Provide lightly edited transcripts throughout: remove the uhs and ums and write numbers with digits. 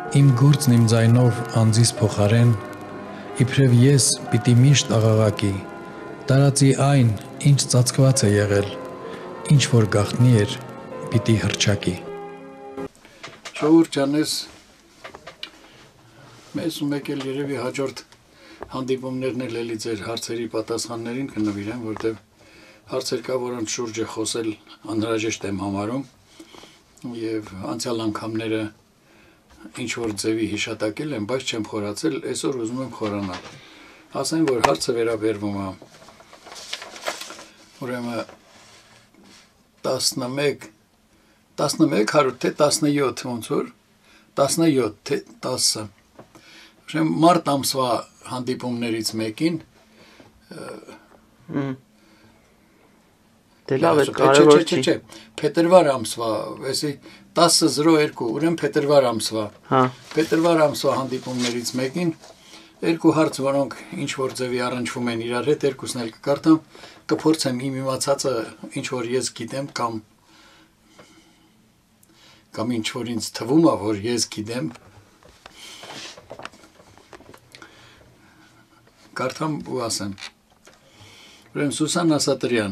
Իմ գործն իմ ձայնով անձիս փոխարեն, իբրև ես պիտի միշտ աղաղակի, տարածի այն, ինչ ծածկված է եղել, ինչ որ գաղտնի էր, պիտի հռչակի։ Ժողովուրդ ջանես, մեզ ու մեկ էլ երևի հաջորդ հանդիպումներն էլ էլի ձեր հարցերի պատասխաններին կնվիրեմ, որտեղ հարցեր կա, որոնց շուրջ է խոսել անհրաժեշտ եմ համարում եւ անցյալ անգամները ինչ որ ձևի հիշատակել եմ, բայց չեմ խորացել, այսօր ուզում եմ խորանալ։ Ասեմ, որ հարցը վերաբերվում է ուրեմն 11 հարյուր թե 17 ոնց որ 17 թե 10 ուրեմն մարտ ամսվա հանդիպումներից մեկին Դե լավ է, կարևոր չի։ Չէ, փետրվար ամսվա, այսի 10:02, ուրեմն փետրվար ամսվա։ Հա։ Փետրվար ամսվա հանդիպումներից մեկին երկու հարց, որոնք ինչ որ ձևի առնչվում են իրար հետ, երկուսն էլ կկարդամ, կփորձեմ իմ իմացածը ինչ որ ես գիտեմ կամ ինչ որ ինձ թվում է, որ ես գիտեմ, կարդամ ու ասեմ։ Ուրեմն Սուսան Ասատրյան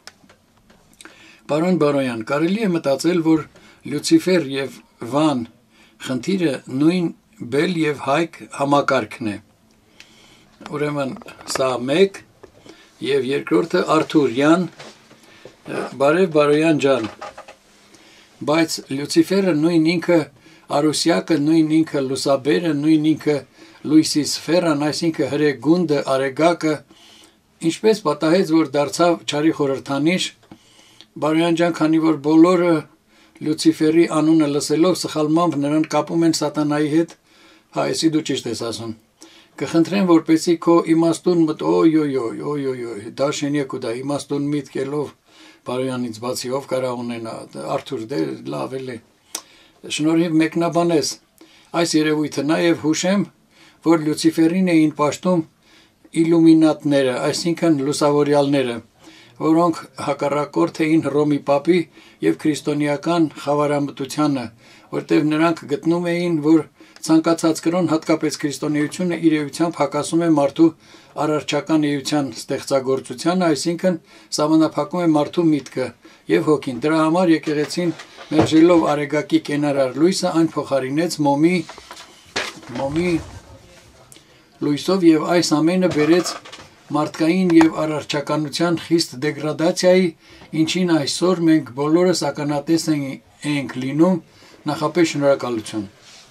Պարոն Բարոյան, կարելի է մտածել, որ Լյուցիֆեր եւ Վան խնդիրը նույն Բել եւ Հայկ համակարգն է։ Ուրեմն սա մեկ եւ երկրորդը Արթուրյան Բարև Բարոյան ջան։ Բայց Լյուցիֆերը նույն ինքը Արուսյակը, նույն ինքը Լուսաբերը, նույն ինքը Լույսի սֆերան, այսինքն հրե գունդը, արեգակը, ինչպես պատահեց, որ դարձավ չարի խորհրդանիշ Բարոյան ջան, քանի որ բոլորը Լյուցիֆերի անունը լսելով սխալմամբ նրան կապում են սատանայի հետ, հա, էսի դու ճիշտ ես ասում։ Կխնդրեմ, որպեսզի քո իմաստուն մտ, օյ, դա շենյակ ու դա իմաստուն միտքելով Բարոյանից բացի ով կարա ունենա, Արթուր, դե լավ էլի։ Շնորհիվ մեկնաբանես։ Այս երևույթը նաև հուշեմ, որ Լյուցիֆերին էին պաշտում իլումինատները, այսինքն լուսավորյալները, որոնք հակառակորդ էին Հռոմի Պապի եւ քրիստոնեական խավարամտությանը, որտեղ նրանք գտնում էին, որ ցանկացած կրոն, հատկապես քրիստոնեությունը իր էությամբ հակասում է մարդու արարչական էության ստեղծագործությանը, այսինքն սահմանափակում է մարդու միտքը եւ հոգին։ Դրա համար եկեղեցին մերժելով արեգակի կենարար լույսը այն փոխարինեց մոմի լույսով եւ այս ամենը բերեց մարդկային եւ արարչականության խիստ դեգրադացիայի, ինչին այսօր մենք բոլորս ականատես ենք լինում, նախապես շնորհակալություն։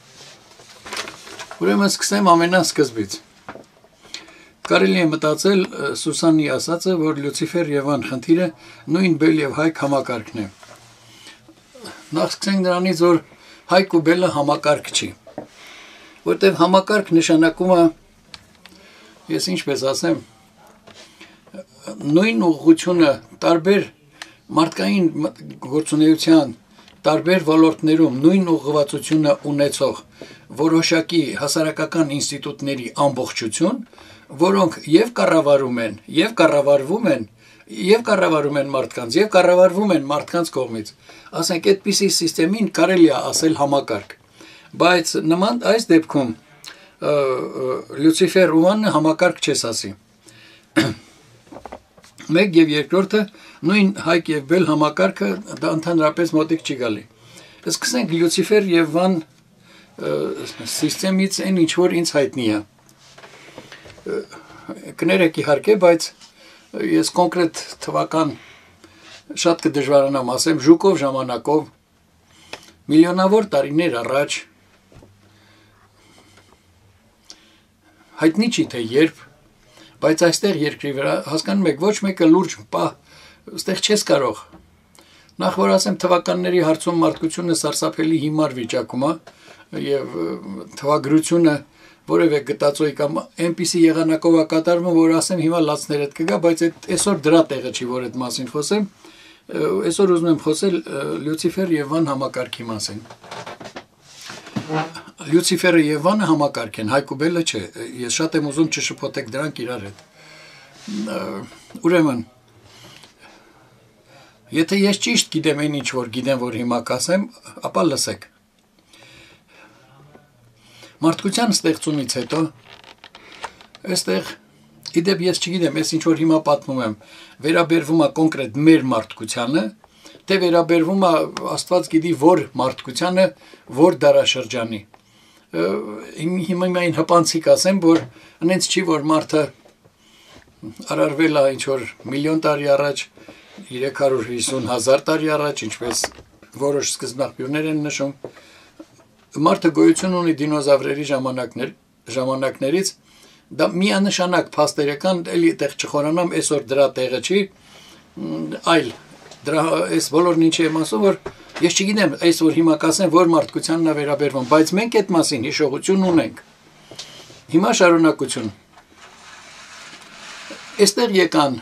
Ուրեմն սկսեմ ամենասկզբից։ Կարելի է մտածել Սուսանի ասածը, որ Լյուցիֆեր եւ Վան խնդիրը նույն Բել եւ Հայկ համակարգն է։ Նախ սկսենք նրանից, որ Հայկ ու Բելը համակարգ չի, որտեղ համակարգ նշանակում է, ես ինչպես ասեմ, նույն ուղղությունը տարբեր մարդկային գործունեության տարբեր ոլորտներում նույն ուղղվածությունը ունեցող որոշակի հասարակական ինստիտուտների ամբողջություն, որոնք եւ կառավարում են, եւ կառավարվում են, եւ կառավարում են մարդկանց, եւ կառավարվում են մարդկանց կողմից։ Ասենք այդպիսի համակարգին կարելի է ասել համակարգ, բայց նման այս դեպքում Լյուցիֆեր ու Վանը համակարգ չես ասի։ Մեկ եւ երկրորդը նույն Հայկ եւ Բել համակարգը դա ընդհանրապես մոտիկ չի գալի։ Սկսենք Լյուցիֆեր եւ Վան սիստեմից այն ինչ որ ինձ հայտնի է։ Կներեք իհարկե, բայց ես կոնկրետ թվական շատ կդժվարանամ ասեմ ժուկով ժամանակով միլիոնավոր տարիներ առաջ հայտնի չի թե երբ, բայց այստեղ երկրի վրա հասկանում եք ոչ մեկը լուրջ այստեղ չես կարող։ Նախ որ ասեմ թվականների հարցում մարդկությունը սարսափելի հիմար վիճակում է եւ թվագրությունը որևէ գտածոյի կամ այնպիսի եղանակով է կատարվում, որ ասեմ հիմա լացներդ կգա, բայց այսօր դրա տեղը չի, որ այդ մասին խոսեմ։ Այսօր ուզում եմ խոսել Լյուցիֆեր եւ Վան համակարգի մասին։ Լյուցիֆերը եւ Վանը համակարգ են, Հայկ ու Բելը չէ։ Ես շատ եմ ուզում չշփոթեք դրանք իրար հետ։ Ուրեմն եթե ես ճիշտ գիտեմ այն ինչ որ գիտեմ, որ հիմա կասեմ, ապա լսեք։ Մարդկության ստեղծումից հետո այստեղ իդեպ ես չգիտեմ, ես ինչ որ հիմա պատմում եմ, վերաբերվում է կոնկրետ մեր մարդկությանը, թե վերաբերվում է Աստված գիտի որ մարդկությանը, որ դարաշրջանի։ Հիմա այն հպանցիկ ասեմ, որ այնց չի որ մարդը արարվել է ինչ որ միլիոն տարի առաջ, 350,000 տարի առաջ, ինչպես որոշ սկզբնաղբյուրներ են նշում, մարդը գոյություն ունի դինոզավրերի ժամանակներից, դա միանշանակ փաստերական, էլի տեղ չխորանամ, այսօր դրա տեղը չի, այլ դրա այս բոլորն ինչ եմ ասում, որ ես չգիտեմ, այսօր հիմա կասեմ, որ մարդկությանն է վերաբերվում, բայց մենք այդ մասին հիշողություն ունենք։ Հիմա շարունակություն։ Այստեղ եկան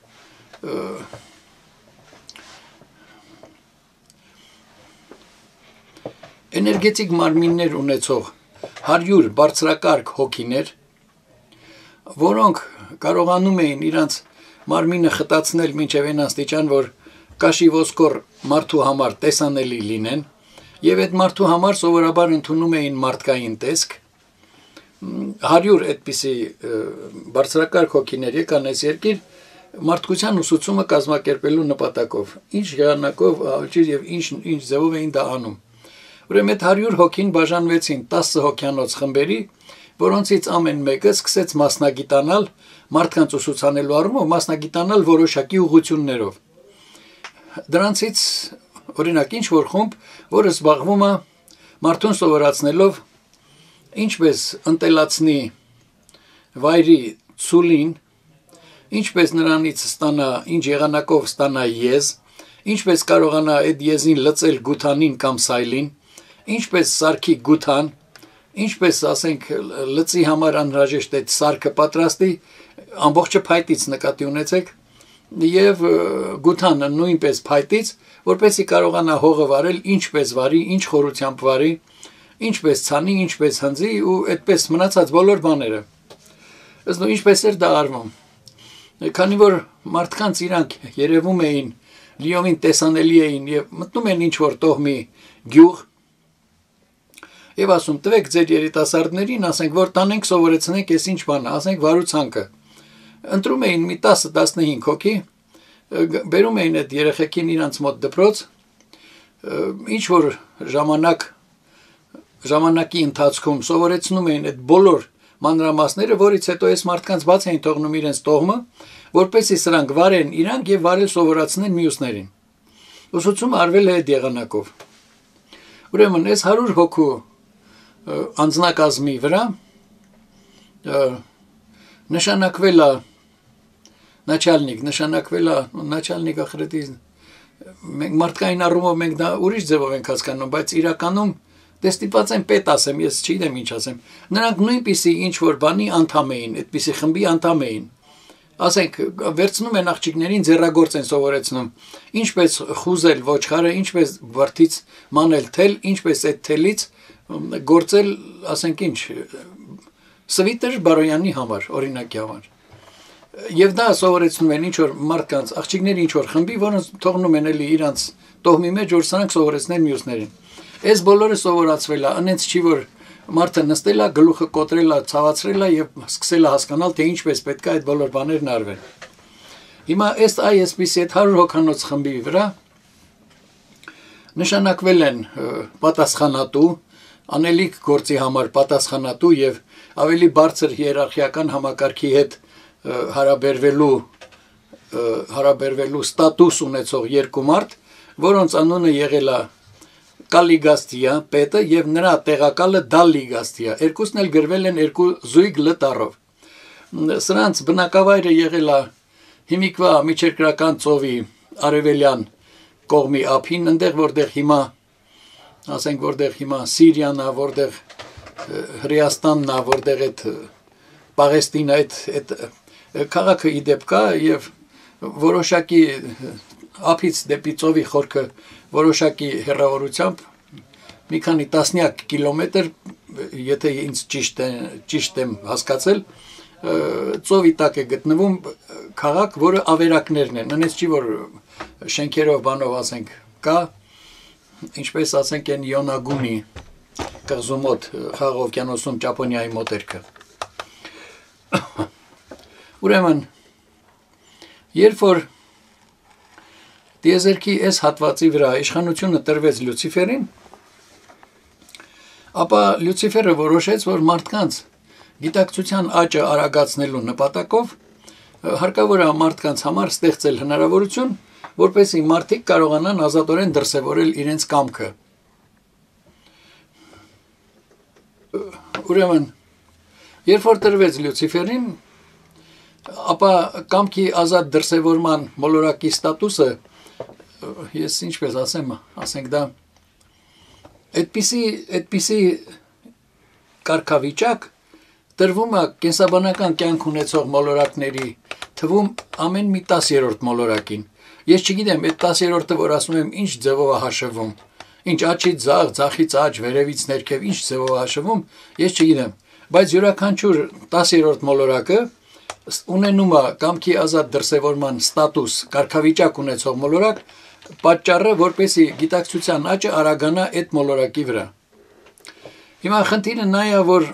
էներգետիկ մարմիններ ունեցող 100 բարձրակարգ հոգիներ, որոնք կարողանում էին իրանց մարմինը խտացնել մինչև այն աստիճան, որ կաշի ոսկոր մարդու համար տեսանելի լինեն, եւ այդ մարդու համար սովորաբար ընդունում էին մարդկային տեսք, 100 այդպիսի բարձրակարգ հոգիներ եկան այս երկիր մարդկության ուսուցումը կազմակերպելու նպատակով, ինչ եղանակով եւ ինչ ձևով էին դա անում։ Ուրեմն այդ 100 հոգին բաժանվեցին 10 հոգյանոց խմբերի, որոնցից ամեն մեկը սկսեց մասնագիտանալ մարդկանց ուսուցանելու առումով, մասնագիտանալ որոշակի ուղղություններով։ Դրանցից օրինակ ինչ որ խումբ, որը զբաղվում է մարդուն սովորացնելով ինչպես ընտելացնի վայրի ցուլին, ինչպես նրանից ստանա, ինչ եղանակով ստանա եզ, ինչպես կարողանա այդ եզին լծել գութանին կամ սայլին, ինչպես սարքի գութան, ինչպես ասենք լծի համար անհրաժեշտ այդ սարքը պատրաստի, ամբողջը փայտից նկատի ունեցեք, եւ գութանը նույնպես փայտից, որպեսզի կարողանա հողը վարել ինչպես վարի, ինչ խորությամբ վարի, ինչպես ցանի, ինչպես հնձի ու այդպես մնացած բոլոր բաները։ Ըստ նույն ինչպես էր դա արվում։ Քանի որ մարդկանց իրանք երևում էին, լիովին տեսանելի էին եւ մտնում են ինչ որ տոհմի գյուղ, եւ ասում տվեք ձեր երիտասարդներին, ասենք որ տանենք սովորեցնենք այս ինչ բանը, ասենք վարուցանքը։ Ընտրում էին մի 10-15 հոգի, բերում էին այդ երեխեքին իրանց մոտ դպրոց, ինչ որ ժամանակի ընթացքում սովորեցնում էին այդ բոլոր մանրամասները, որից հետո այս մարդկանց բաց էին թողնում իրենց տոհմը, որպեսզի սրանք վարեն իրանք եւ վարել սովորացնեն մյուսներին։ Ուսուցումը արվել է այդ եղանակով։ Ուրեմն այս 100 հոգու անձնակազմի վրա նշանակվել է начальник ախրետի մարդկային առումով մենք դա ուրիշ ձևով ենք հասկանում, բայց իրականում դե ստիպված եմ պետ ասեմ, ես չգիտեմ ինչ ասեմ։ Նրանք նույնպիսի ինչ որ բանի անդամ էին, այդպիսի խմբի անդամ էին։ Ասենք վերցնում են աղջիկներին ձեռագործ են սովորեցնում, ինչպես խուզել ոչխարը, ինչպես վրդից մանել թել, ինչպես այդ թելից գործել, ասենք ինչ, սվիտեր բարոյանի համար, օրինակի համար։ Եվ դա սովորեցնում են ինչ որ մարդկանց, աղջիկների ինչ որ խմբի, որոնց թողնում են էլի իրանց տոհմի մեջ, որ սրանք սովորեցնեն մյուսներին։ Այս բոլորը սովորացվել է, այնց չի որ մարդը նստել է, գլուխը կոտրել է, ցավացրել է եւ սկսել է հասկանալ, թե ինչպես պետք է այդ բոլոր բաներն արվեն։ Հիմա այսպիսի այդ 100 հոգանոց խմբի վրա նշանակվել են պատասխանատու, անելիք գործի համար պատասխանատու եւ ավելի բարձր հիերարխիական համակարգի հետ հարաբերվելու ստատուս ունեցող երկու մարդ, որոնց անունը եղել է Կալիգաստիա պետը եւ նրա տեղակալը Դալիգաստիա, երկուսն էլ գրվել են երկու զույգ լտառով։ Սրանց բնակավայրը եղել է հիմիկվա միջերկրական ծովի արևելյան կողմի ափին, այնտեղ որտեղ հիմա, ասենք որտեղ հիմա Սիրիան է, որտեղ Հրեաստանն է, որտեղ այդ Պաղեստինը, այդ քաղաքը իդեպ կա եւ որոշակի ափից դեպի ծովի խորքը որոշակի հեռավորությամբ մի քանի տասնյակ կիլոմետր, եթե ինձ ճիշտ եմ հասկացել, ծովի տակ է գտնվում քաղաք, որը ավերակներն են, նենց չի որ շենքերով բանով ասենք կա, ինչպես ասենք են Յոնագունի կղզու մոտ Խաղաղ օվկիանոսում Ճապոնիայի մոտերքը։ Ուրեմն երբ որ դիեզերքի այս հատվածի վրա իշխանությունը տրվեց Լյուցիֆերին, ապա Լյուցիֆերը որոշեց, որ մարդկանց գիտակցության աճը արագացնելու նպատակով հարկավոր է մարդկանց համար ստեղծել հնարավորություն, որպեսզի մարդիկ կարողանան ազատորեն դրսևորել իրենց կամքը։ Ուրեմն, երբ որ տրվեց Լյուցիֆերին, ապա կամքի ազատ դրսևորման մոլորակի ստատուսը, ես ինչպես ասենք դա, այդպիսի կարգավիճակ տրվում է կենսաբանական կյանք ունեցող մոլորակների թվում ամեն մի 10-րդ մոլորակին։ Ես չգիտեմ, այդ 10-րդը, որ ասում եմ, ինչ ձևով է հաշվում, ինչ աչից ձախ, ձախից աչ, վերևից ներքև, ինչ ձևով է հաշվում, ես չգիտեմ, բայց յուրաքանչյուր 10-րդ մոլորակը ունենում է կամքի ազատ դրսևորման ստատուս, կարգավիճակ ունեցող մոլորակ, պատճառը, որպեսզի գիտակցության աճը արագանա այդ մոլորակի վրա։ Հիմա խնդիրը նա է, որ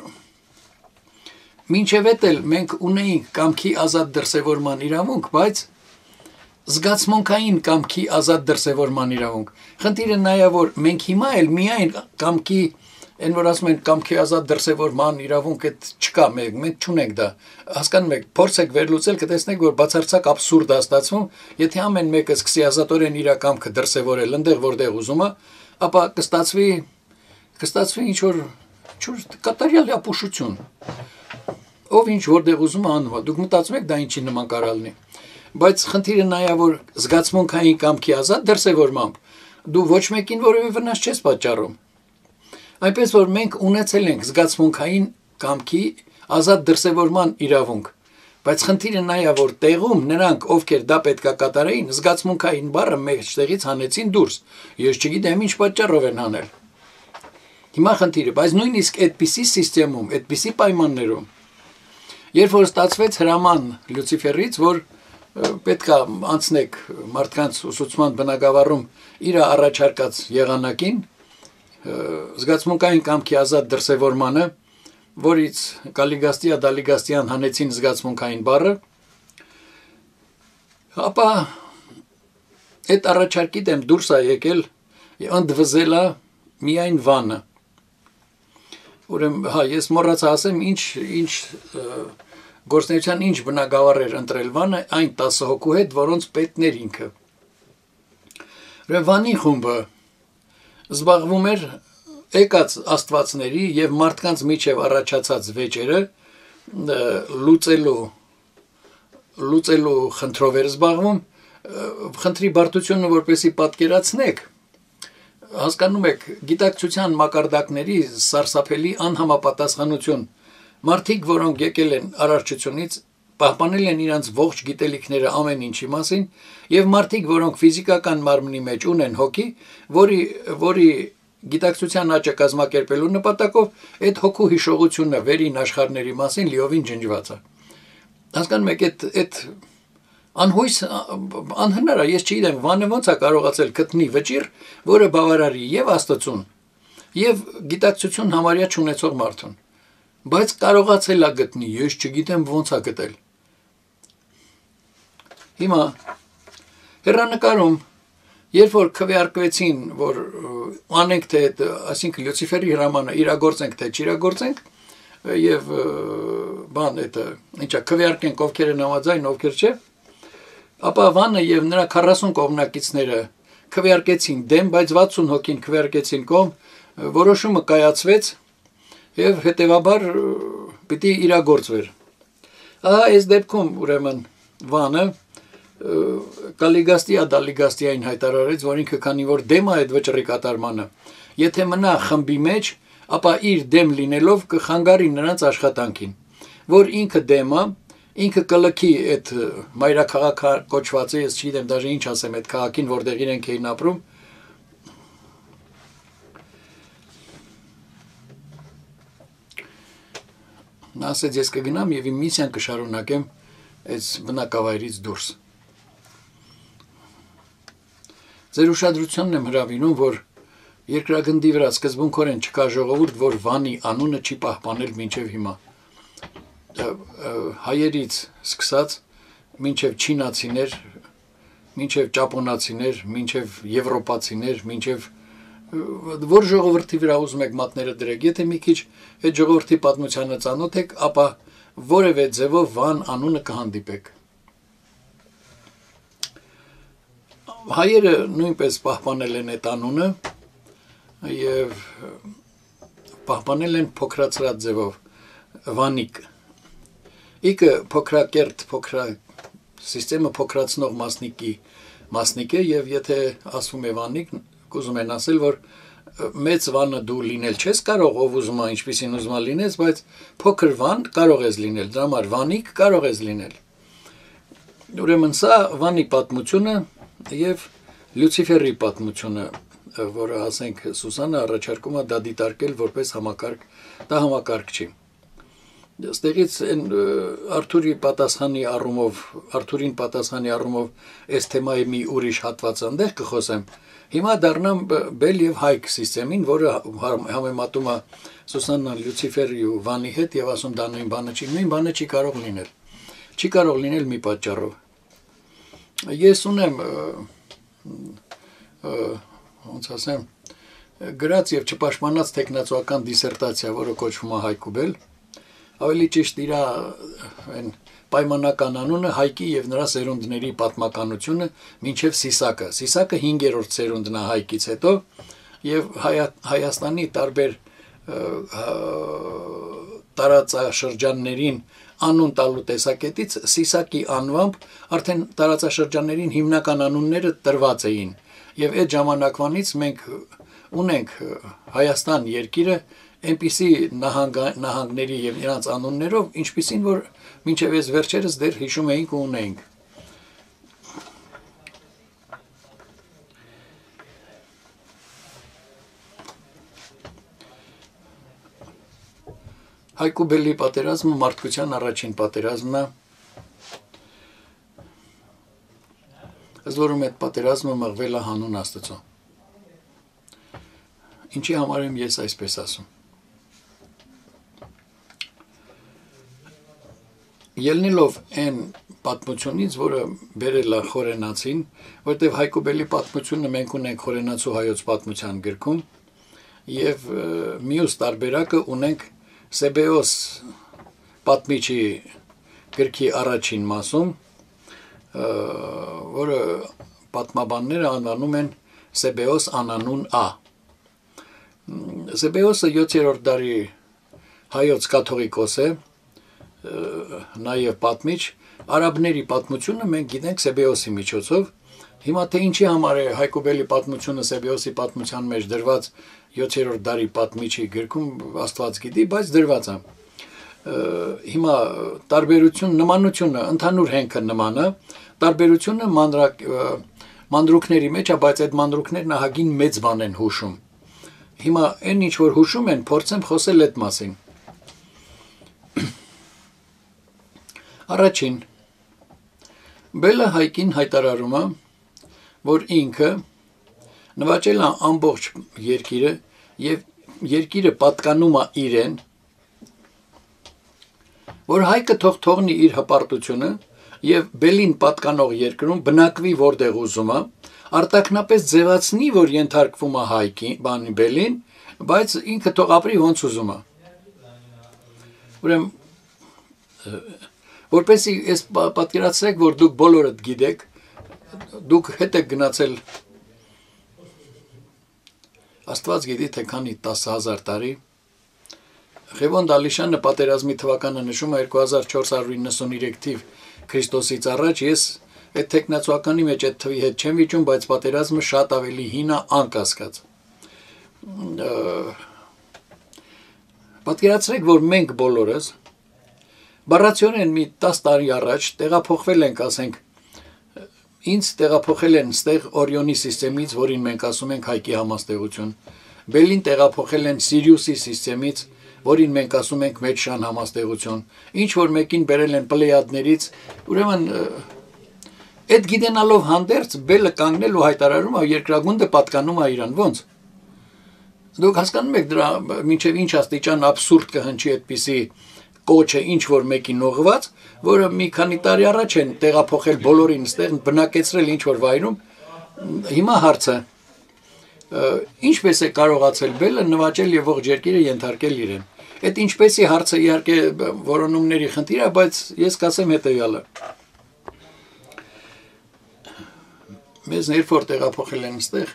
մինչև էլ մենք ունեինք կամքի ազատ դրսևորման իրավունք, բայց զգացմունքային կամքի ազատ դրսևորման իրավունք։ Խնդիրը նա է, որ մենք հիմա էլ միայն կամքի, այն որ ասում են կամքի ազատ դրսևորման իրավունք այդ չկա, մենք չունենք դա։ Հասկանում եք, փորձեք վերլուծել, կտեսնեք, որ բացարձակ աբսուրդ է ստացվում, եթե ամեն մեկը սկսի ազատորեն իր կամքը դրսևորել, այնտեղ որտեղ ուզում է, ապա կստացվի ինչ որ կատարյալ ապուշություն։ Ով ինչ որտեղ ուզում է անում է, դուք մտածում եք դա ինչի նման կարող լինի։ Բայց խնդիրը նա է, որ զգացմունքային կամքի ազատ դրսևորմամբ դու ոչ մեկին որևէ վնաս չես պատճառում։ Այնպես որ մենք ունեցել ենք զգացմունքային կամքի ազատ դրսևորման իրավունք, բայց խնդիրը նա է, որ տեղում նրանք, ովքեր դա պետքա կատարեին, զգացմունքային բառը մեջտեղից հանեցին դուրս։ Ես չգիտեմ ինչ պատճառով են հանել։ Հիմա խնդիրը, բայց նույնիսկ այդպիսի համակարգում, այդպիսի պայմաններում, երբ որ ստացվեց հրաման Լյուցիֆերից, որ պետքա անցնեք մարդկանց ուսուցման բնագավառում իր առաջարկած եղանակին, զգացմունքային կամքի ազատ դրսևորմանը, որից Կալիգաստիա Դալիգաստիան հանեցին զգացմունքային բառը, ապա այդ առաջարկի դեմ դուրս է եկել ընդվզել է միայն Վանը։ Ուրեմն, ես մոռացա ասեմ, ինչ գործնեության ինչ բնագավառ էր ընտրել Վանը այն 10 հոգու հետ, որոնց պետն էր ինքը։ Վանի խումբը զբաղվում էր եկած աստվածների եւ մարդկանց միջև առաջացած վեճերը լուծելու խնդրով էր զբաղվում, խնդրի բարդությունը որպեսի պատկերացնեք, հասկանում եք, գիտակցության մակարդակների սարսափելի անհամապատասխանություն, մարդիկ, որոնք եկել են արարչությունից, պահպանել են իրենց ողջ գիտելիքները ամեն ինչի մասին, եւ մարդիկ, որոնք ֆիզիկական մարմնի մեջ ունեն հոգի, որի գիտակցության աճը կազմակերպելու նպատակով այդ հոգու հիշողությունը վերին աշխարհների մասին լիովին ջնջված է։ Հասկանում եք, այդ անհույս անհնար է, ես չգիտեմ, Վանը ոնց է կարողացել գտնի վճիռ, որը բավարարի եւ Աստծուն, եւ գիտակցություն համարյա չունեցող մարդուն, բայց կարողացել է գտնի, ես չգիտեմ ոնց է գտել։ Հիմա հեռանկարում, երբ որ քվեարկվեցին, որ անենք թե այսինքն Լյուցիֆերի հրամանը իրագործենք թե չիրագործենք, եւ բան դա ինչա քվեարկենք ովքեր են համաձայն, ովքեր չէ, ապա Վանը եւ նրա 40 կողմնակիցները քվեարկեցին դեմ, բայց 60 հոգին քվեարկեցին կողմ, որոշումը կայացվեց եւ հետեւաբար պիտի իրագործվեր։ Այս դեպքում ուրեմն Վանը Կալիգաստիա Դալիգաստիային հայտարարեց, որ ինքը քանի որ դեմ է այդ վճռի կատարմանը, եթե մնա խմբի մեջ, ապա իր դեմ լինելով կխանգարի նրանց աշխատանքին, որ ինքը դեմ է, ինքը կլքի այդ մայրաքաղաք կոչվածը, ես չգիտեմ դաժե ինչ ասեմ այդ քաղաքին, որտեղ իրենք էին ապրում, նա ասեց ես կգնամ եւ իմ միսիան կշարունակեմ այս բնակավայրից դուրս։ Ձեր ուշադրությունն եմ հրավիրում, որ երկրագնդի վրա սկզբունքորեն չկա ժողովուրդ, որ Վանի անունը չի պահպանել մինչև հիմա։ Հայերից սկսած մինչև չինացիներ, մինչև ճապոնացիներ, մինչև եվրոպացիներ, մինչև որ ժողովրդի վրա ուզում եք մատները դրեք, եթե մի քիչ այդ ժողովրդի պատմությանը ծանոթ եք, ապա որևէ ձևով Վան անունը կհանդիպեք։ Հայերը նույնպես պահպանել են այդ անունը եւ պահպանել են փոքրացրած ձևով Վանիկ։ Իքը փոքրակերտ, սիստեմը փոքրացնող մասնիկ է եւ եթե ասվում է Վանիկ, կուզում են ասել, որ մեծ Վանը դու լինել չես կարող, ով ուզում է ինչպեսին ուզում է լինես, բայց փոքր Վան կարող ես լինել, դրա համար Վանիկ կարող ես լինել։ Ուրեմն սա Վանի պատմությունը եւ Լյուցիֆերի պատմությունը, որը ասենք Սուսանը առաջարկում է դա դիտարկել որպես համակարգ, դա համակարգ չի։ Ստեղից Արթուրին պատասխանի առումով այս թեմայի մի ուրիշ հատված այնտեղ կխոսեմ։ Հիմա դառնամ Բել եւ Հայք սիստեմին, որը համեմատում է Սուսաննան Լյուցիֆերի ու Վանի հետ եւ ասում դա նույն բանը չի, նույն բանը չի կարող լինել։ Չի կարող լինել մի պատճառով։ Ես ունեմ ոնց ասեմ, գրած եւ չպաշտպանած տեխնացուական դիսերտացիա, որը կոչվում է Հայք ու Բել։ Ավելի ճիշտ իր այն պայմանական անունը Հայկի եւ նրա սերունդների պատմականությունը մինչեւ Սիսակը։ Սիսակը 5-րդ սերունդն է Հայկից հետո եւ Հայաստանի տարբեր տարածաշրջաններին անուն տալու տեսակետից Սիսակի անվամբ արդեն տարածաշրջաններին հիմնական անունները տրված էին եւ այդ ժամանակվանից մենք ունենք Հայաստան երկիրը այնպիսի նահանգների եւ նրանց անուններով, ինչպիսին որ մինչև այս վերջերս դեռ հիշում էինք ու ունեինք։ Հայք ու Բելի պատերազմը մարդկության առաջին պատերազմն է։ Ըստ որում այդ պատերազմը մղվել է հանուն Աստծո։ Ինչի համար եմ ես այսպես ասում։ Ելնելով այն պատմությունից, որը բերել է Խորենացին, որտեղ Հայք ու Բելի պատմությունը մենք ունենք Խորենացու հայոց պատմության գրքում, եւ մյուս տարբերակը ունենք Սեբեոս պատմիչի գրքի առաջին մասում, որը պատմաբանները անվանում են Սեբեոս անանուն Ա։ Սեբեոսը 7-րդ դարի հայոց կաթողիկոս է, նաև պատմիչ, արաբների պատմությունը մենք գիտենք Սեբեոսի միջոցով, հիմա թե ինչի համար է Հայք ու Բելի պատմությունը Սեբեոսի պատմության մեջ դրված 7-րդ դարի պատմիչի գրքում Աստված գիտի, բայց դրված է։ Հիմա տարբերություն, նմանությունը, ընդհանուր հենքը նման է, տարբերությունը մանրուքների մեջ է, բայց այդ մանրուքներն ահագին մեծ բան են հուշում։ Հիմա այն ինչ որ հուշում են, փորձեմ խոսել այդ մասին։ Առաջին, Բելը Հայկին հայտարարում է, որ ինքը նվաճել է ամբողջ երկիրը եւ երկիրը պատկանում է իրեն, որ Հայկը թողնի իր հպարտությունը եւ Բելին պատկանող երկրում բնակվի որտեղ ուզում է, արտաքնապես ձևացնի, որ ենթարկվում է Հայկին, Բելին, բայց ինքը թող ապրի ոնց ուզում է։ Ուրեմն որպեսզի ես պատկերացրեք, որ դուք բոլորդ գիտեք, դուք հետ եք գնացել Աստված գիտի թե քանի 10,000 տարի։ Ղևոն Դալիշյանը պատերազմի թվականը նշում է 2493 թիվ Քրիստոսից առաջ, ես այդ տեխնացուականի մեջ այդ թվի հետ չեմ վիճում, բայց պատերազմը շատ ավելի հին է անկասկած։ Պատկերացրեք, որ մենք բոլորս բառացիորեն մի 10 տարի առաջ տեղափոխվել ենք, ասենք, ինձ տեղափոխել են ստեղ Օրիոնի սիստեմից, որին մենք ասում ենք Հայկի համաստեղություն, Բելին տեղափոխել են Սիրիուսի սիստեմից, որին մենք ասում ենք Մեջշան համաստեղություն, ինչ որ մեկին բերել են Պլեյադներից, ուրեմն այդ գիտենալով հանդերձ Բելը կանգնել ու հայտարարում է երկրագունդը պատկանում է իրան, ոնց։ Դուք հասկանում եք դրա մինչև ինչ աստիճան абսուրդ կհնչի այդպիսի կոչը ինչ որ մեկին ուղղված, որը մի քանի տարի առաջ են տեղափոխել բոլորին ստեղ բնակեցրել ինչ որ վայրում։ Հիմա հարցը ինչպես է կարողացել Բելը նվաճել եւ ողջ երկիրը ենթարկել իրեն։ Այդ ինչպեսի հարցը իհարկե որոնումների խնդիր է, բայց ես կասեմ հետեւյալը։ Մեզ ներքոր տեղափոխել են ստեղ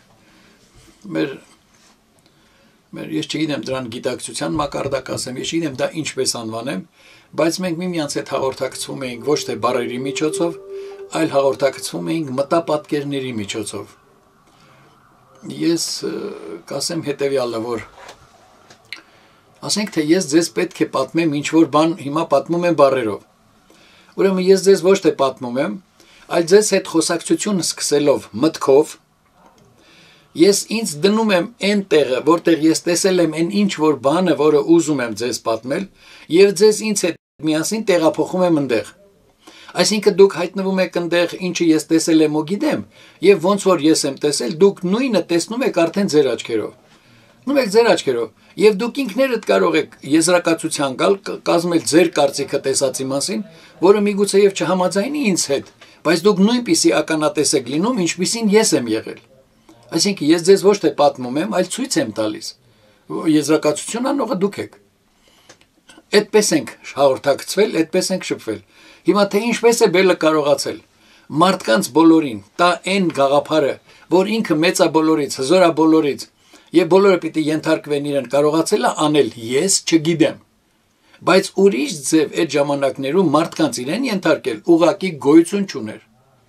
մեր ես չգիտեմ դրան գիտակցության մակարդակ ասեմ, ես չգիտեմ դա ինչպես անվանեմ, բայց մենք միմյանց հետ հաղորդակցվում էինք ոչ թե բառերի միջոցով, այլ հաղորդակցվում էինք մտապատկերների միջոցով։ Ես կասեմ հետեւյալը, որ ասենք թե ես ձեզ պետք է պատմեմ ինչ որ բան, հիմա պատմում եմ բառերով։ Ուրեմն ես ձեզ ոչ թե պատմում եմ, այլ ձեզ հետ խոսակցություն սկսելով մտքով ես ինձ դնում եմ այն տեղը, որտեղ ես տեսել եմ այն ինչ որ բանը, որը ուզում եմ ձեզ պատմել, եւ ձեզ ինձ հետ միասին տեղափոխում եմ այնտեղ։ Այսինքն դուք հայտնվում եք այնտեղ, ինչը ես տեսել եմ ու գիտեմ, եւ ոնց որ ես եմ տեսել, դուք նույնը տեսնում եք արդեն ձեր աչքերով։ Նույն եք ձեր աչքերով, եւ դուք ինքներդ կարող եք եզրակացության գալ, կազմել ձեր կարծիքը տեսածի մասին, որը միգուցե եւ չհամաձայնի ինձ հետ, բայց դուք նույնպիսի ականատես եք լինում, ինչպիսին ես եմ եղել։ Այսինքն ես ձեզ ոչ թե պատմում եմ, այլ ցույց եմ տալիս։ Եզրակացություն անողը դուք եք։ Այդպես ենք հաղորդակցվել, այդպես ենք շփվել։ Հիմա թե ինչպես է Բելը կարողացել մարդկանց բոլորին տա այն գաղափարը, որ ինքը մեծա բոլորից, հզորա բոլորից, եւ բոլորը պիտի ենթարկվեն իրեն, կարողացել է անել, ես չգիտեմ։ Բայց ուրիշ ձև այդ ժամանակներում մարդկանց իրեն ենթարկել ուղակի գոյություն չուներ։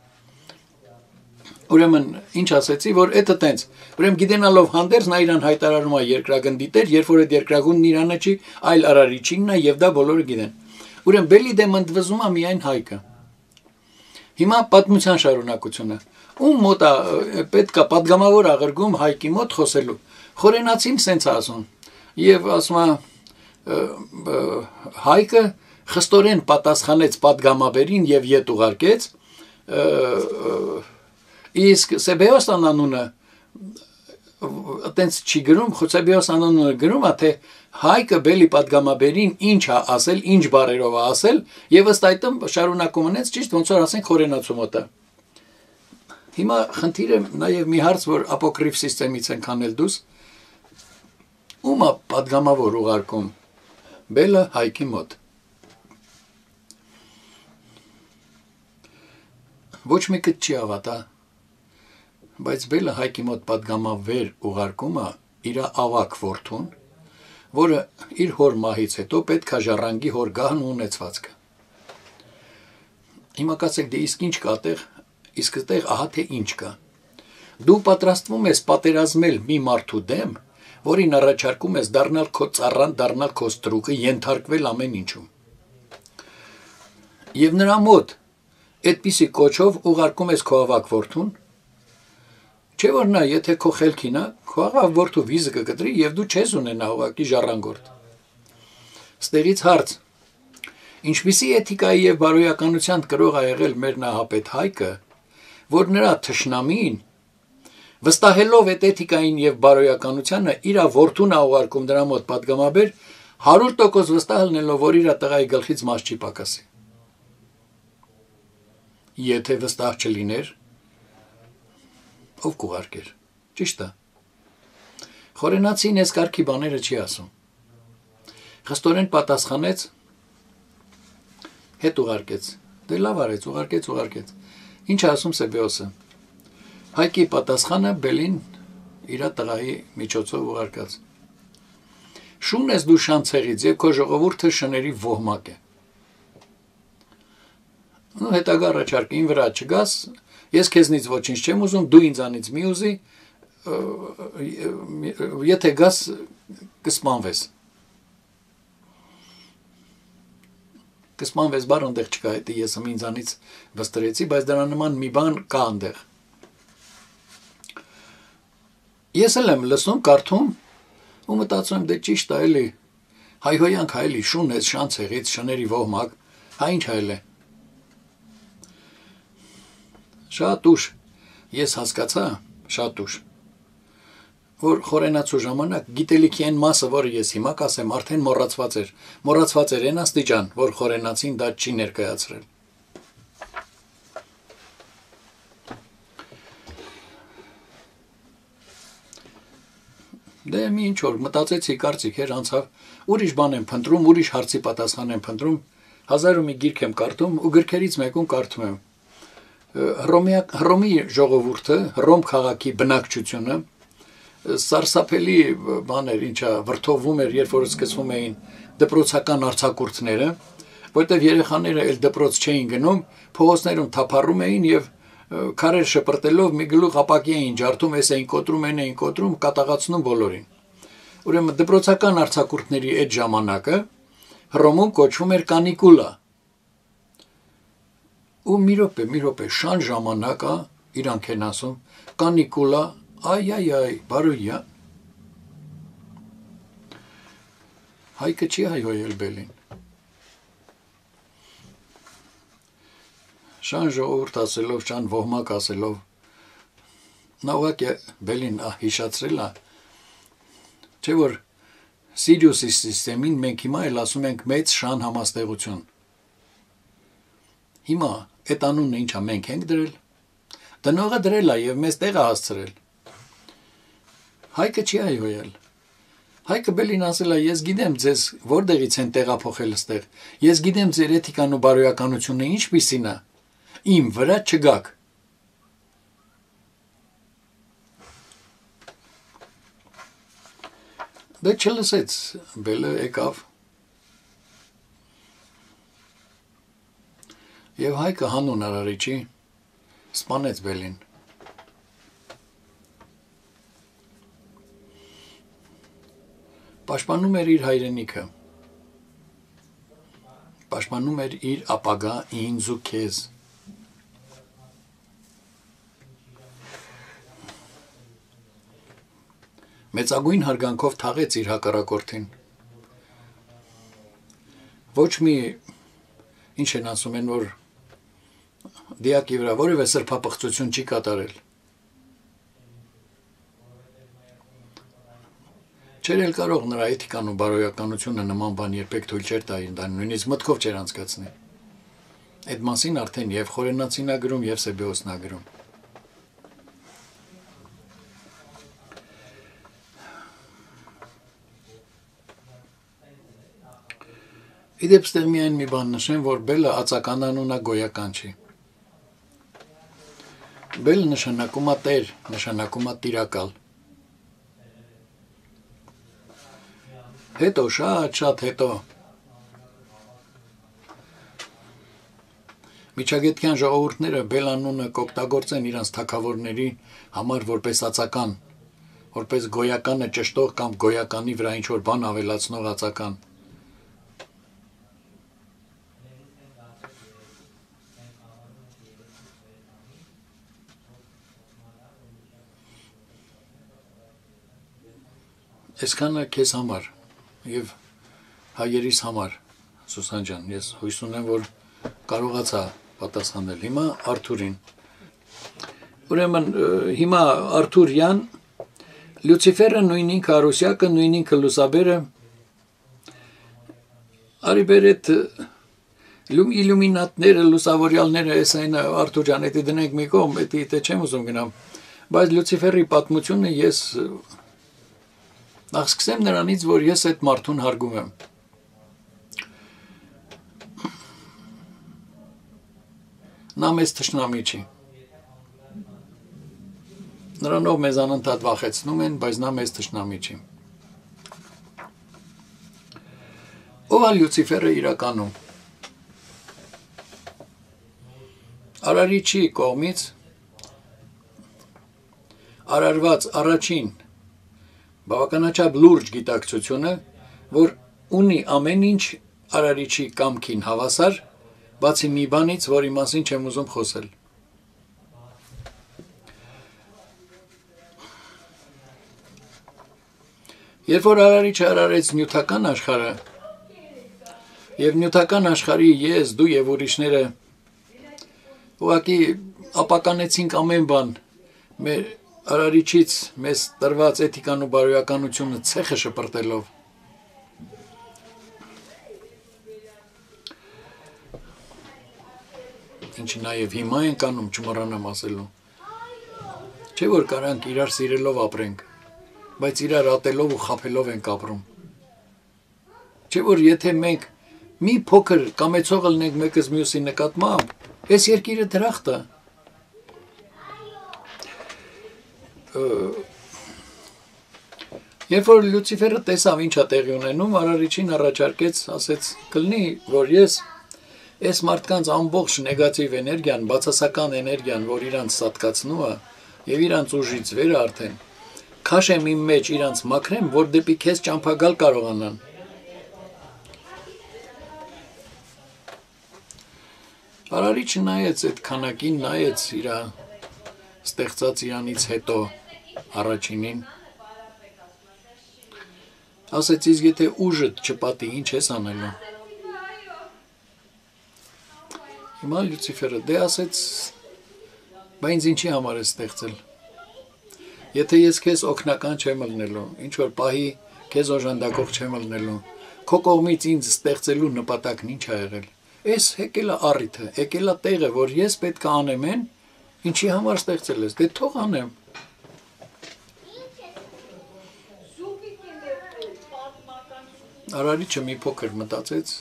Ուրեմն ինչ ասեցի, որ էտը տենց։ Ուրեմն գիտենալով հանդերձ նա իրան հայտարարում է երկրագնդի տեր, երբ որ այդ երկրագունդն իրանը չի, այլ արարիչինն է եւ դա բոլորը գիտեն։ Ուրեմն Բելի դեմ ընդվզում է միայն Հայկը։ Հիմա պատմության շարունակությունը։ Ում մոտ է պետք է падգամավոր աղրգում Հայկի մոտ խոսելու։ Խորենացին սենց ասում։ Եվ ասում է Հայկը խստորեն պատասխանեց падգամաբերին եւ ետ ուղարկեց իսկ Սեբեոսն անունը այտենց չի գրում, Սեբեոս անունը գրում է, թե Հայկը Բելի падգամաբերին ինչ է ասել, ինչ բառերով է ասել, եւ ըստ այդմ շարունակում ունեց ճիշտ ոնց որ ասենք խորենացու մոտը։ Հիմա խնդիրը նաեւ մի հարց, որ ապոկրիֆ սիստեմից են կանել դուս, ում է падգամավոր ուղարկում Բելը Հայկի մոտ։ Ոչ մեկը չի հավատա, բայց Բելը Հայկի մոտ падգամավեր ուղարկումը իր ավակ որդուն, որը իր հոր մահից հետո պետք է ժառանգի հոր գահն ու ունեցվածքը։ Հիմա կասեք, դե իսկ ինչ կա այդտեղ, իսկ այդտեղ ահա թե ինչ կա։ Դու պատրաստվում ես պատերազմել մի մարդու դեմ, որին առաջարկում ես դառնալ քո ծառան, դառնալ քո ստրուկը, ենթարկվել ամեն ինչում։ Եվ նրա մոտ այդպիսի կոչով ուղարկում ես քո ավակ որդուն, չէ՞ որ նա եթե քո խելքին է, քո ավակ որդու վիզը կգտրի եւ դու չես ունենա ուղակի ժառանգորդ։ Ստեղից հարց. ինչպիսի էթիկայի եւ բարոյականության կրող է եղել մեր նահապետ Հայկը, որ նրա թշնամին վստահելով այդ էթիկային եւ բարոյականությանը իր որդուն է ուղարկում դրա մոտ падգամաբեր 100% վստահ լինելով, որ իր տղայի գլխից մաս չի պակասի։ Եթե վստահ չլիներ, ով կուղարկեր, ճիշտ է։ Խորենացին այս կարգի բաները չի ասում։ Խստորեն պատասխանեց, հետ ուղարկեց, դե լավ արեց, ուղարկեց։ Ինչ ասում Սեբեոսը։ Հայկի պատասխանը Բելին իր տղայի միջոցով ուղարկած։ Շուն ես դու շանցեղից եւ քո ժողովուրդը շների ոհմակ է։ Ну հետագա առաջարկին վրա չգաս, ես քեզնից ոչինչ չեմ ուզում, դու ինձանից մի ուզի, եթե գաս կսպանվես։ Կսպանվես բառ այնտեղ չկա, դա ես ինձանից վստահեցի, բայց դրա նման մի բան կա այնտեղ։ Ես էլ եմ լսում, կարդում ու մտածում եմ, դե ճիշտ է էլի, հայհոյանք հայելի շուն ես շանցեղից, շների ոհմակ, հա ինչ հայել է։ Շատ ուշ ես հասկացա, շատ ուշ, որ խորենացու ժամանակ գիտելիքի այն մասը, որը ես հիմա կասեմ, արդեն մոռացված էր այն աստիճան, որ խորենացին դա չի ներկայացրել։ Դե մի ինչ որ մտածեցի, կարծիքեր անցավ ուրիշ բան եմ փնտրում, ուրիշ հարցի պատասխան եմ փնտրում, 1000 գիրք եմ կարդում ու գրքերից մեկում կարդում եմ Հռոմի ժողովուրդը, Հռոմ քաղաքի բնակչությունը սարսափելի բաներ, ինչա վրթովվում էր, երբ որ սկսվում էին դպրոցական արձակուրդները, որտեղ երեխաները էլ դպրոց չէին գնում, փողոցներում թափառում էին եւ քարեր շպրտելով մի գլուխ ապակի էին ջարդում, էս էին կոտրում, կատաղացնում բոլորին։ Ուրեմն դպրոցական արձակուրդների այդ ժամանակը Հռոմում կոչվում էր կանիկուլա։ Ու մի րոպե, շան ժամանակ է, իրանք են ասում, կանիկուլա, այ, բարոյա։ Հայկը չի հայհոյել բելին։ Շան ժողովուրդ ասելով, շան ոհմակ ասելով, նա ուղղակի բելին հիշացրել է, չէ որ Սիրիուսի սիստեմին մենք հիմա էլ ասում ենք մեծ շան համաստեղություն։ Հիմա այդ անունը ինչա մենք ենք դրել, դնողը դրել է եւ մեզ տեղ է հասցրել։ Հայկը չի հայհոյել։ Հայկը բելին ասել է, ես գիտեմ ձեզ որտեղից են տեղափոխել ստեղ, ես գիտեմ ձեր էթիկան ու բարոյականությունը ինչպիսին է, իմ վրա չգաք։ Դե չլսեց, բելը եկավ։ Եվ Հայկը հանուն արարիչի սպանեց բելին։ Պաշտպանում էր իր հայրենիքը։ Պաշտպանում էր իր ապագա ինձ ու քեզ։ Մեծագույն հարգանքով թաղեց իր հակառակորդին։ Ոչ մի, ինչ են ասում են, որ դիակի վրա որևէ սրբապղծություն չի կատարել։ Չէր էլ կարող նրա էթիկան ու բարոյականությունը նման բան երբեք թույլ չէր տային, դա նույնիսկ մտքով չէր անցկացնի։ Այդ մասին արդեն եւ Խորենացին ա գրում եւ Սեբեոսն ա գրում։ Իդեպ ստեղ միայն մի բան նշեմ, որ բելը ածական անուն ա, գոյական չի։ Բելը նշանակում ա տեր, նշանակում ա տիրակալ։ Հետո, շատ հետո։ Միջագետքյան ժողովուրդները բել անունը կօգտագործեն իրանց թագավորների համար որպես ածական, որպես գոյականը ճշտող կամ գոյականի վրա ինչ-որ բան ավելացնող ածական։ Այսքանը քեզ համար և հայերիս համար, Սուսան ջան, ես հույս ունեմ, որ կարողացա պատասխանել։ Հիմա Արթուրին։ Ուրեմն հիմա Արթուրյան, Լյուցիֆերը, նույն ինքը Արուսյակը, նույն ինքը Լուսաբերը, արիբեր էդ իլյումինատները, լուսավորյալները, ես այն Արթուր ջան, էդի դնենք մի կողմ, էդի թե չեմ ուզում գնամ, բայց Լյուցիֆերի պատմությունը ես նախ սկսեմ նրանից, որ ես այդ մարդուն հարգում եմ։ Նա մեզ թշնամի չի։ Նրանով մեզ անընդհատ վախեցնում են, բայց նա մեզ թշնամի չի։ Ով է Լյուցիֆերը իրականում։ Արարիչի կողմից արարված առաջին բավականաչափ լուրջ գիտակցությունը, որ ունի ամեն ինչ արարիչի կամքին հավասար, բացի մի բանից, որի մասին չեմ ուզում խոսել։ Երբ որ արարիչը արարեց նյութական աշխարհը, եւ նյութական աշխարհի ես, դու եւ ուրիշները ուղղակի ապականեցինք ամեն բան մեր Արարիչից մեզ տրված էթիկան ու բարոյականությունը ցեխը շպրտելով ինչը նաև հիմա ենք անում չմոռանամ ասելու չէ որ կարանք իրար սիրելով ապրենք բայց իրար ատելով ու խաբելով ենք ապրում չէ որ եթե մենք մի փոքր կամեցող լինենք մեկս մյուսի նկատմամբ այս երկիրը դրախտ է Երբ որ Լյուցիֆերը տեսավ ինչա տեղի ունենում, Արարիչին առաջարկեց, ասեց, կլինի, որ ես այս մարդկանց ամբողջ նեգատիվ էներգիան, բացասական էներգիան, որ իրանց սատկացնում է, եւ իրանց ուժից վեր արդեն, քաշեմ իմ մեջ իրանց մաքրեմ, որ դեպի քեզ ճամփագալ կարողանան։ Արարիչը նայեց այդ քանակին, նայեց իր ստեղծած իրանից հետո առաջինին ասեց իսկ եթե ուժդ չպատի ինչ ես անելու հիմա Լյուցիֆերը դե ասեց բա ինձ ինչի համար ես ստեղծել եթե ես քեզ օգնական չեմ ելնելու ինչ որ պահի քեզ օժանդակող չեմ ելնելու քո կողմից ինձ ստեղծելու նպատակն ինչ ա եղել այս եկել է առիթը եկել է տեղը որ ես պետք է անեմ են ինչի համար ստեղծել ես դե թող անեմ Արարիչը մի փոքր մտածեց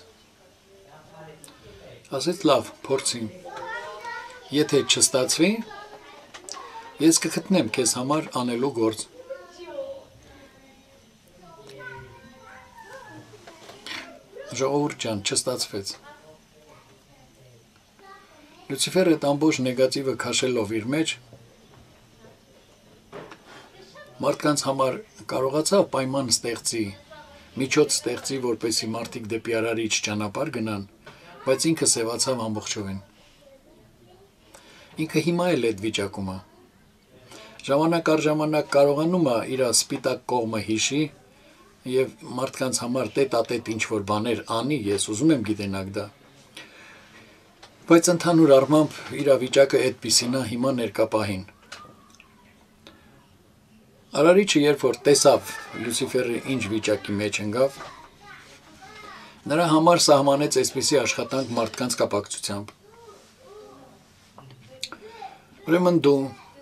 ասեց լավ փորձի եթե չստացվի ես կգտնեմ քեզ համար անելու գործ ժողովուրդ ջան չստացվեց Լյուցիֆերը այդ ամբողջ նեգատիվը քաշելով իր մեջ մարդկանց համար կարողացավ պայման ստեղծի միջոց ստեղծի, որպեսզի մարդիկ դեպի Արարիչ ճանապարհ գնան, բայց ինքը սևացավ ամբողջովին։ Ինքը հիմա էլ այդ վիճակում է։ Ժամանակ առ ժամանակ կարողանում է իր սպիտակ կողմը հիշի եւ մարդկանց համար տետ-ատետ ինչ որ բաներ անի, ես ուզում եմ գիտենաք դա։ Բայց ընդհանուր առմամբ իր վիճակը այդպիսին է հիմա ներկապահին։ Արարիչը երբ որ տեսավ Լյուցիֆերը ինչ վիճակի մեջ ընկավ, նրա համար սահմանեց այսպիսի աշխատանք մարդկանց կապակցությամբ։ Ուրեմն դու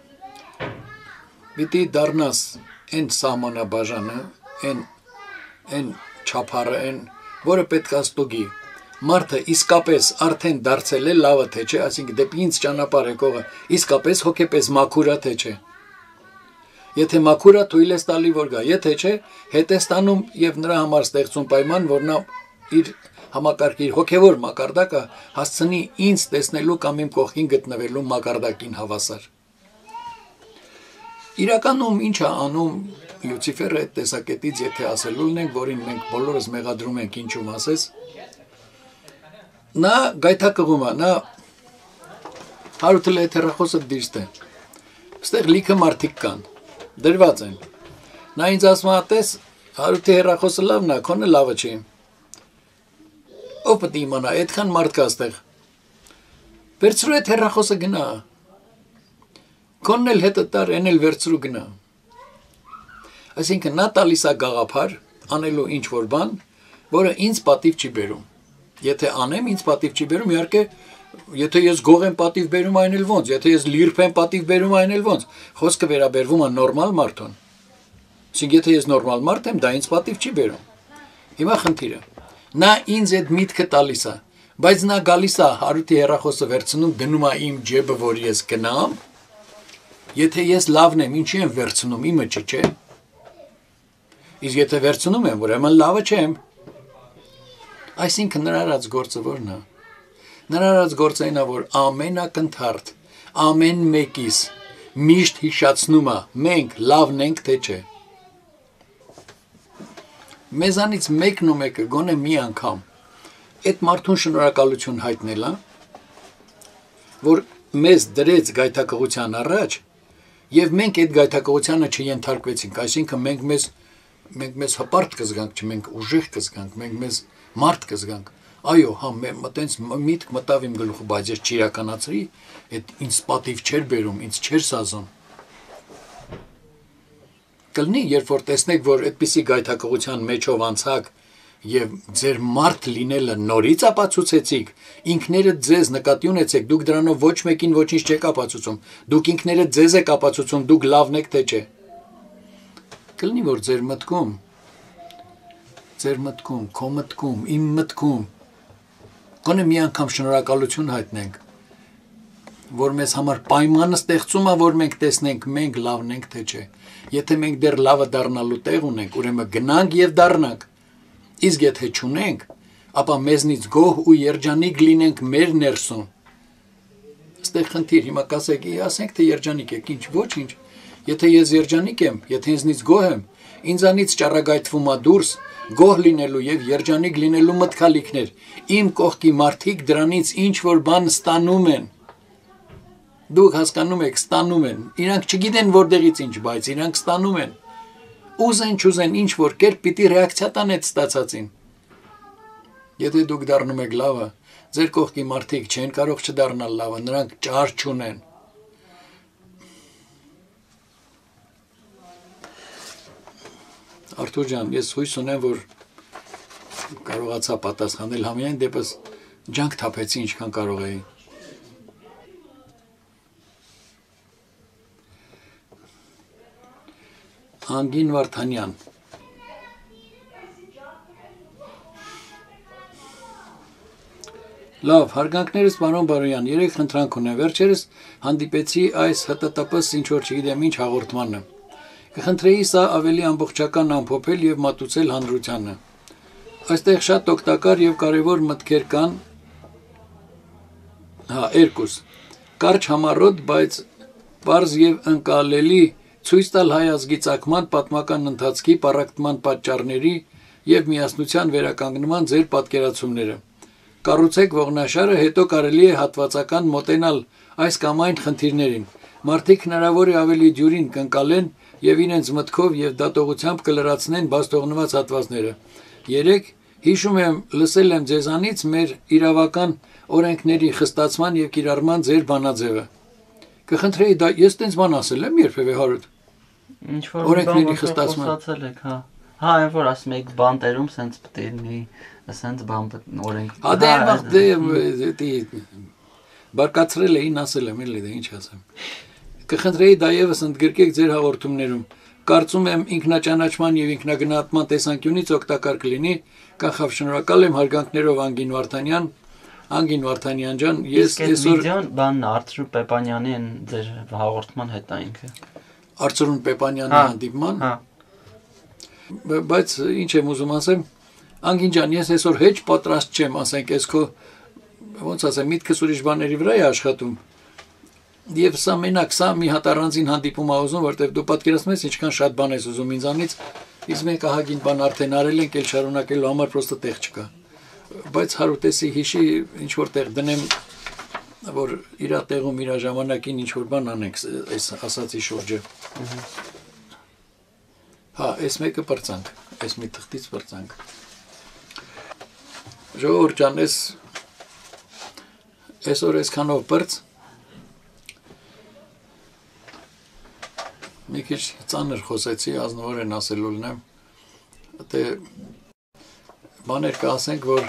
պիտի դառնաս այն սահմանաբաժանը, այն չափարը, այն, որը պետք է ստուգի։ Մարդը իսկապես արդեն դարձել է լավը թե չէ, այսինքն դեպի ինձ ճանապարհ եկողը իսկապես հոգեպես մաքուր է թե չէ։ Եթե մաքուր է թույլ ես տալի որ գա, եթե չէ, հետ է ստանում եւ նրա համար ստեղծում պայման, որ նա իր համակարգի իր հոգեվոր մակարդակը հասցնի ինձ տեսնելու կամ իմ կողքին գտնվելու մակարդակին հավասար։ Իրականում ինչ է անում Լյուցիֆերը այդ տեսակետից, եթե ասելու ունենք, որին մենք բոլորս մեղադրում ենք ինչու ասես, նա գայթակղում է, նա հարութել է թերախոսը դիրստ է, ստեղ լիքը մարդիկ կան, դրված են, նա ինձ ասում է, տես, հարութի հեռախոսը լավն է, քոնը լավը չի, ով պետք է իմանա, այդքան մարդ կա ստեղ, վերցրու այդ հեռախոսը գնա, քոնն էլ հետը տար, են էլ վերցրու գնա, այսինքն նա տալիս է գաղափար, անելու ինչ որ բան, որը ինձ պատիվ չի բերում, եթե անեմ, ինձ պատիվ չի բերում, իհարկե, եթե ես գող եմ պատիվ բերում այն էլ ոնց, եթե ես լիրբ եմ պատիվ բերում այն էլ ոնց, խոսքը վերաբերվում է նորմալ մարդուն, այսինքն եթե ես նորմալ մարդ եմ, դա ինձ պատիվ չի բերում, հիմա խնդիրը, նա ինձ այդ միտքը տալիս է, բայց նա գալիս է հարութի հեռախոսը վերցնում, դնում է իմ ջեբը, որ ես գնամ, եթե ես լավն եմ, ինչի եմ վերցնում, իմը չէ, իսկ եթե վերցնում եմ, ուրեմն լավը չեմ, այսինքն նրա արած գործը որն է, նրա արած գործը այն է, որ ամենակնդարդ, ամեն մեկիս միշտ հիշացնում է, մենք լավն ենք թե չէ, մեզանից մեկն ու մեկը գոնե մի անգամ, այդ մարդուն շնորհակալություն հայտնել է, որ մեզ դրեց գայթակղության առաջ, եւ մենք այդ գայթակղությանը չենթարկվեցինք, այսինքն մենք մեզ հպարտ կզգանք, մենք ուժեղ կզգանք, մենք մեզ մարդ կզգանք, այո, հա, մտենց միտք մտավ իմ գլուխը, բայց ես չիրականացրի, այդ ինձ պատիվ չէր բերում, ինձ չէր սազում, կլինի, երբ որ տեսնեք, որ այդպիսի գայթակղության մեջով անցակ եւ ձեր մարդ լինելը նորից ապացուցեցիք, ինքներդ ձեզ նկատի ունեցեք, դուք դրանով ոչ մեկին ոչինչ չեք ապացուցում, դուք ինքներդ ձեզ եք ապացուցում, դուք լավն եք թե չէ։ Կլինի, որ ձեր մտքում, քո մտքում, իմ մտքում գոնե մի անգամ շնորհակալություն հայտնենք, որ մեզ համար պայմանը ստեղծում է, որ մենք տեսնենք, մենք լավն ենք թե չէ։ Եթե մենք դեռ լավը դառնալու տեղ ունենք, ուրեմն գնանք եւ դառնանք։ Իսկ եթե չունենք, ապա մեզնից գոհ ու երջանիկ լինենք մեր ներսում։ Այստեղ խնդիր, հիմա կասեք, ասենք թե երջանիկ եք, ինչ, ոչինչ։ Եթե ես երջանիկ եմ, եթե ինձնից գոհ եմ, ինձանից ճառագայթվում է դուրս գոհ լինելու եւ երջանիկ լինելու մտքալիքներ։ Իմ կողքի մարդիկ դրանից ինչ որ բան ստանում են։ Դուք հասկանում եք, ստանում են։ Իրանք չգիտեն որտեղից ինչ, բայց իրանք ստանում են։ Ուզեն չուզեն ինչ որ կերպ պիտի ռեակցիա տան այդ ստացածին։ Եթե դուք դառնում եք լավը, ձեր կողքի մարդիկ չեն կարող չդառնալ լավը, նրանք ճար չունեն։ Արթուր ջան, ես հույս ունեմ, որ կարողացա պատասխանել համենայն դեպս ջանք թափեցի ինչքան կարող էի։ Անգին Վարդանյան։ Լավ, հարգանքներս պարոն Բարոյան, 3 խնդրանք ունեմ։ Վերջերս հանդիպեցի այս ՀՏՏՊ-ս ինչ որ չգիտեմ ինչ հաղորդմանը։ Կխնդրեի սա ավելի ամբողջական ամփոփել եւ մատուցել հանրությանը։ Այստեղ շատ օգտակար եւ կարեւոր մտքեր կան։ Երկուս։ Կարճ համառոտ, բայց պարզ եւ ընկալելի ցույց տալ հայ ազգի ցակման պատմական ընթացքի պառակտման պատճառների եւ միասնության վերականգնման ձեր պատկերացումները։ Կառուցեք ողնաշարը, հետո կարելի է հատվածական մոտենալ այս կամ այն խնդիրներին։ Մարդիկ հնարավոր է ավելի դյուրին կընկալեն եւ իրենց մտքով եւ դատողությամբ կլրացնեն բաստողնված հատվածները։ 3. Հիշում եմ, լսել եմ ձեզանից մեր իրավական օրենքների խստացման եւ կիրառման ձեր բանաձևը։ Կխնդրեի դա ես տենց բան ասել եմ երբևէ հարուտ։ Ինչ որ օրենքների խստացման խոսացել եք, հա։ Հա, այն որ ասում եք բանտերում սենց պետք է լինի, սենց բան օրենք։ Բարկացրել էին, ասել եմ, էլի դա ինչ ասեմ։ Կխնդրեի դա եւս ընդգրկեք ձեր հաղորդումներում։ Կարծում եմ ինքնաճանաչման եւ ինքնագնահատման տեսանկյունից օգտակար կլինի։ Կանխավ շնորհակալ եմ հարգանքներով Անգին Վարդանյան։ Անգին Վարդանյան ջան, ես այսօր վիդեոն բանն Արծրու Պեպանյանի են ձեր հաղորդման հետ է ինքը։ Արծրուն Պեպանյանի հանդիպման։ Հա։ Բայց ինչ եմ ուզում ասեմ, Անգին ջան, ես այսօր հեչ պատրաստ չեմ, ասենք, ես քո ոնց ասեմ, միտքս ուրիշ բաների վրա է աշխատում։ Եվ սա մենակ սա մի հատ առանձին հանդիպում ա ուզում, որտեղ դու պատկերացնում ես ինչքան շատ բան ես ուզում ինձանից, իսկ մենք ահագին բան արդեն արել ենք, ել շարունակելու համար պրոստը տեղ չկա։ Բայց հարուտեսի հիշի ինչ որ տեղ դնեմ, որ իր տեղում իր ժամանակին ինչ որ բան անենք այս ասացի շուրջը։ Հա, այս մեկը պրծանք, այս մի թղթից պրծանք։ Ժողովուրդ ջան, այսօր այսքանով պրծ մի քիչ ծանր խոսեցի, ազնվորեն ասելու լինեմ, թե բաներ կասենք, որ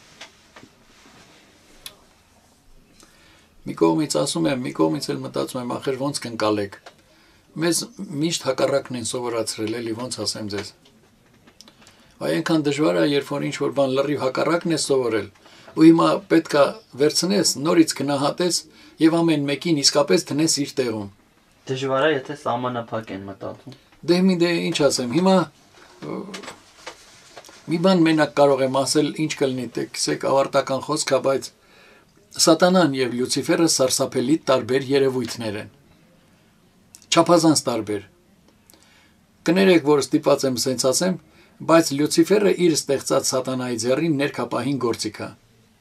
մի կողմից ասում եմ, մի կողմից էլ մտածում եմ, ախր ոնց կընկալեք։ Մեզ միշտ հակառակն են սովորացրել, էլի ոնց ասեմ ձեզ։ Այնքան դժվար է, երբ որ ինչ-որ բան լրիվ հակառակն է սովորել, ու հիմա պետք է վերցնես, նորից գնահատես եւ ամեն մեկին իսկապես դնես իր տեղում։ Դժվար է, եթե սահմանափակ են մտածում։ Դե ինչ ասեմ, հիմա մի բան մենակ կարող եմ ասել, ինչ կլինի, տեսեք ավարտական խոսք է, բայց Սատանան եւ Լյուցիֆերը սարսափելի տարբեր երևույթներ են։ Չափազանց տարբեր։ Կներեք, որ ստիպված եմ սենց ասեմ, բայց Լյուցիֆերը իր ստեղծած Սատանայի ձեռին ներքապահին գործիք է։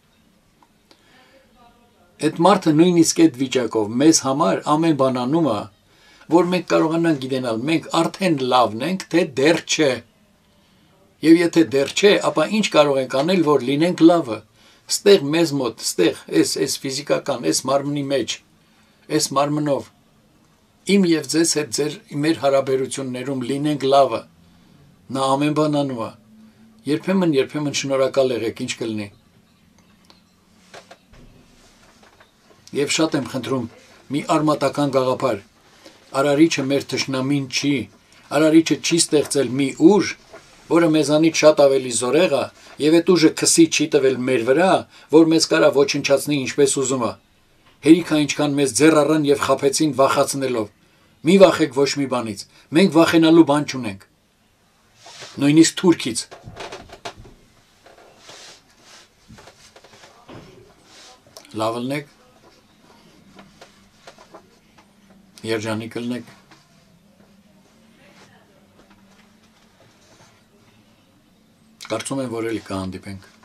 Այդ մարդը նույնիսկ այդ վիճակով մեզ համար ամեն բան անում է, որ մենք կարողանանք գիտենալ, մենք արդեն լավն ենք, թե դեռ չէ։ Եվ եթե դեռ չէ, ապա ինչ կարող ենք անել, որ լինենք լավը։ Ստեղ մեզ մոտ, ստեղ, այս ֆիզիկական, այս մարմնի մեջ, այս մարմնով իմ եւ ձեզ հետ ձեր մեր հարաբերություններում լինենք լավը։ Նա ամեն բան անում է։ Երբեմն շնորհակալ եղեք, ինչ կլինի։ Եվ շատ եմ խնդրում մի արմատական գաղափար։ Արարիչը մեր թշնամին չի, Արարիչը չի ստեղծել մի ուժ, որը մեզանից շատ ավելի զորեղ է, եւ այդ ուժը քսի չի տվել մեր վրա, որ մեզ կարա ոչնչացնի ինչպես ուզում է։ Հերիքա ինչքան մեզ ձեռ առան եւ խաբեցին վախացնելով։ Մի վախեք ոչ մի բանից։ Մենք վախենալու բան չունենք։ Նույնիսկ Թուրքից։ Լավ ելնեք։ Երջանիկ ելնեք։ Կարծում եմ, որ էլի կհանդիպենք։